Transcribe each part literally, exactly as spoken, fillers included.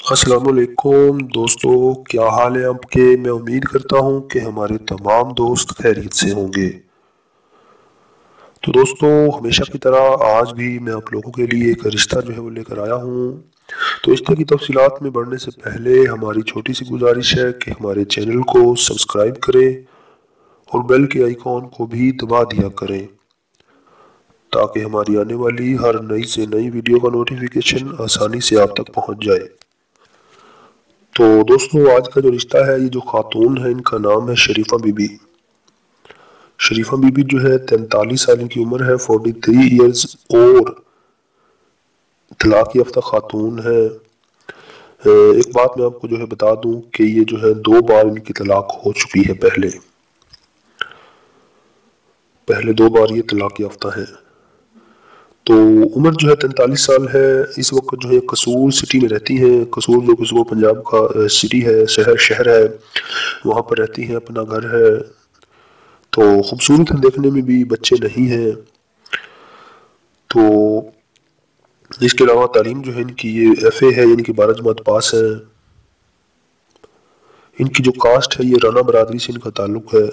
अस्सलाम वालेकुम दोस्तों, क्या हाल है आपके। मैं उम्मीद करता हूँ कि हमारे तमाम दोस्त खैरियत से होंगे। तो दोस्तों, हमेशा की तरह आज भी मैं आप लोगों के लिए एक रिश्ता जो है वो लेकर आया हूँ। तो रिश्ते की तफसीलात में बढ़ने से पहले हमारी छोटी सी गुजारिश है कि हमारे चैनल को सब्सक्राइब करें और बेल के आइकॉन को भी दबा दिया करें ताकि हमारी आने वाली हर नई से नई वीडियो का नोटिफिकेशन आसानी से आप तक पहुँच जाए। तो दोस्तों, आज का जो रिश्ता है, ये जो खातून है इनका नाम है शरीफा बीबी। शरीफा बीबी जो है तैंतालीस साल की उम्र है, फोर्टी थ्री ईयर्स, और तलाक याफ्ता खातून है। एक बात मैं आपको जो है बता दूं कि ये जो है दो बार इनकी तलाक हो चुकी है। पहले पहले दो बार ये तलाक याफ्ता है। तो उम्र जो है तैंतालीस साल है। इस वक्त जो है कसूर सिटी में रहती हैं। कसूर जो कि पंजाब का सिटी है, शहर शहर है, वहाँ पर रहती हैं, अपना घर है। तो खूबसूरत है देखने में भी, बच्चे नहीं हैं। तो इसके अलावा तालीम जो है इनकी ये एफ ए है, यानी कि बारह जमात पास है। इनकी जो कास्ट है ये राना बरादरी से इनका ताल्लुक है।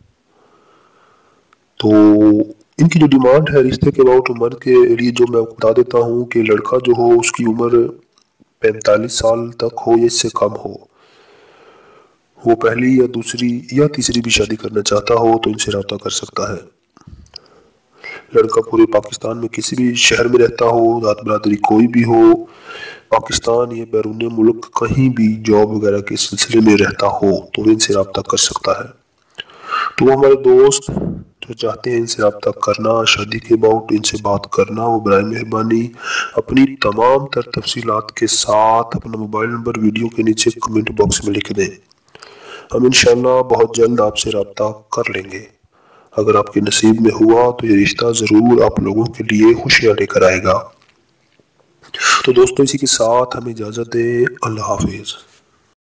तो इनकी जो डिमांड है रिश्ते के अबाउट उम्र के लिए, जो मैं बता देता हूँ कि लड़का जो हो उसकी उम्र पैंतालीस साल तक हो या इससे कम हो। वो पहली या दूसरी या तीसरी भी शादी करना चाहता हो तो इनसे रब्ता कर सकता है। लड़का पूरे पाकिस्तान में किसी भी शहर में रहता हो, जात बरादरी कोई भी हो, पाकिस्तान या बैरून मुल्क कहीं भी जॉब वगैरह के सिलसिले में रहता हो तो इनसे रब्ता कर सकता है। तो वो हमारे दोस्त जो चाहते हैं इनसे रब्ता करना, शादी के अबाउट इनसे बात करना, वो बराए मेहरबानी अपनी तमाम तर तफसीलात के साथ अपना मोबाइल नंबर वीडियो के नीचे कमेंट बॉक्स में लिख दें। हम इंशाल्लाह बहुत जल्द आपसे रब्ता कर लेंगे। अगर आपके नसीब में हुआ तो ये रिश्ता ज़रूर आप लोगों के लिए खुशियाँ लेकर आएगा। तो दोस्तों, इसी के साथ हमें इजाज़त दें। अल्लाह हाफिज़।